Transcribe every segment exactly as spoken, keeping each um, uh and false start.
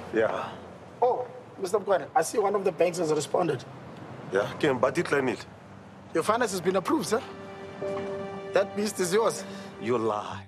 Yeah. Oh, Mister Mkwene, I see one of the banks has responded. Yeah, can but it it. Your finance has been approved, sir. That beast is yours. You lie.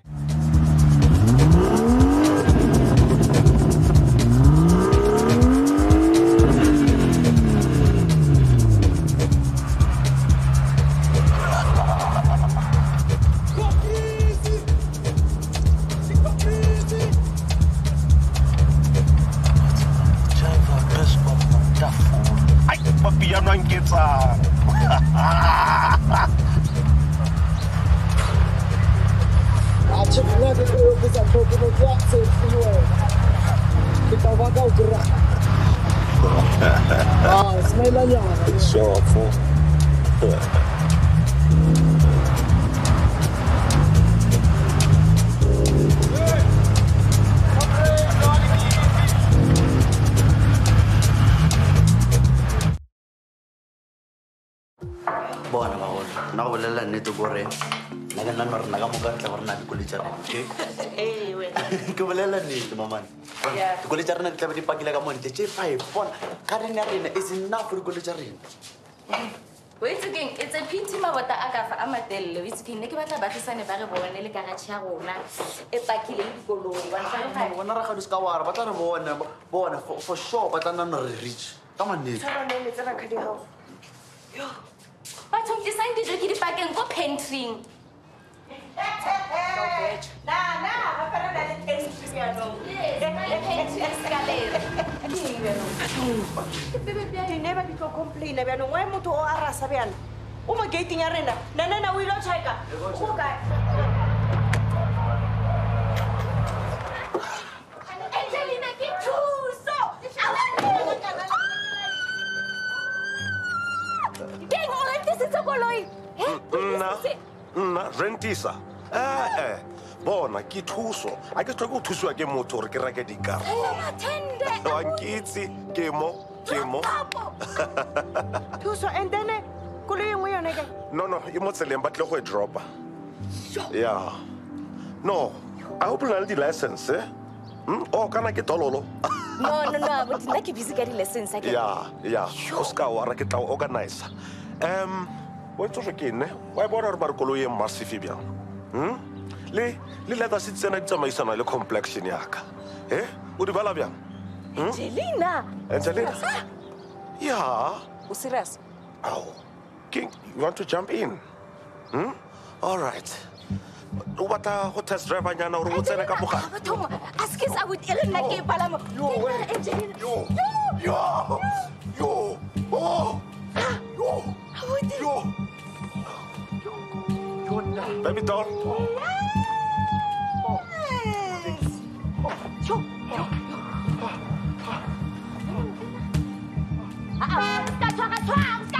Sure, fool. Bona maholo na go bolela nnete gore nna ke nna nna rena ka moka tla gore na dikole tša rena ke bolela nnete mamane dikole tša rena di tlabe di pakile ka montle tše five bona kareng ya rena e se nna for dikole tša rena Waiting, it's a pity mabota a ka fa a matelle. Waiting, ne ke batla bagisane ba re bone le garage ya rona e pakile le dikoloi. Wa ga bona ra ga di ska wara ba tla re bona bona for sure ba tla nna re reach ka manetse tsara ne le tsara khadi hao yo ba tshotse sang di ke di pakeng go pantry na na ba fera da le pantry ya no yes pantry escalator bebe bia di neba di tlo complain bia no wa motho o a rasa bia o mo gating ya rena na na na o ilo cheka go ka Angelina ke Thuso Ding o rentisa koloi Nna nna rentisa eh eh bona ke Thuso a ke tloke go thusiwa ke motho gore ke reke dikara wa nkitse ke mo ke mo Thuso and then koloi engwe yone ke no no e mo tseleng ba tle go e dropa yeah no I hope you have the license eh Hmm? Oh, kana ke tololo. No, no, no, but nna ke busy ka di lessons again. Yeah, yeah. Oscar wa ra ke tla organize. Um, wa itse re ke ne? Wa bona re ba re koloi e massive bjang. Hm? Le le leather seats tsena di tsamaisana le complexion ya ka. Eh? O di bala bjang? Angelina. Angelina. Yeah. O serious? Ow. King, you want to jump in? Hmm? All right. O batla go test drive nyana o re o tsena ka mogala. Batho askis a with Elena ke palama. Yo, Angelina. Yo. Yo. Yo. Oh. Yo. Yo. Yo. Baby doll. Yo. Ah, ah, ska twa twa.